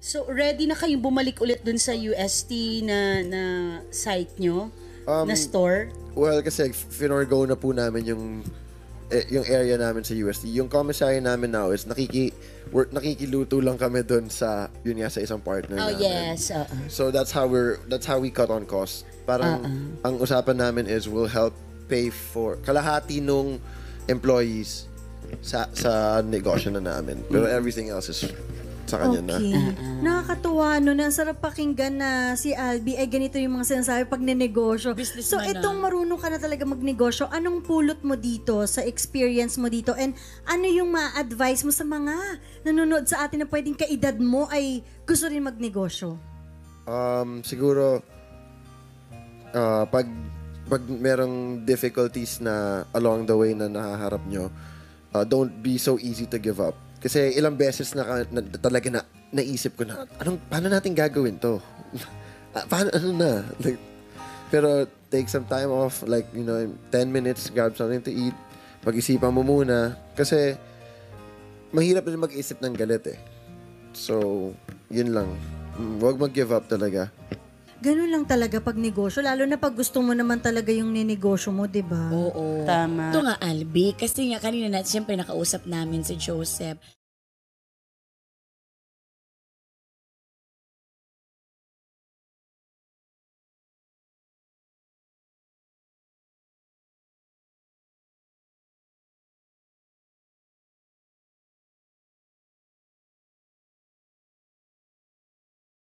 So, ready na kayong bumalik ulit dun sa UST na site nyo? Na store? Well, kasi finorgo na po namin yung area namin sa UST. Yung commissary namin now is nakikiluto lang kami dun sa, yun nga, sa isang partner namin. Yes. So, that's how we cut on costs. Parang, ang usapan namin is we'll help pay for kalahati nung employees sa negosyo na namin. Pero everything else is sa kanya na. Nakakatuwa, no? Ang sarap pakinggan na si Albie ay ganito yung mga sinasabi pag ninegosyo. So, itong marunong ka na talaga magnegosyo, anong pulot mo dito sa experience mo dito? And ano yung ma-advise mo sa mga nanonood sa atin na pwedeng kaedad mo ay gusto rin magnegosyo? Siguro, pag merong difficulties na along the way na nahaharap nyo, don't be so easy to give up. Kasi ilang beses na talaga naisip ko na, paano natin gagawin to? Pero take some time off, like, 10 minutes, grab something to eat, pag-isipan mo muna. Kasi, mahirap din mag-isip ng galit eh. So, yun lang. Huwag mag-give up talaga. Ganun lang talaga pag negosyo, lalo na pag gusto mo naman talaga yung ninegosyo mo, di ba? Oo. Tama. Ito nga, Albie, kasi nga kanina siyempre nakausap namin si Joseph.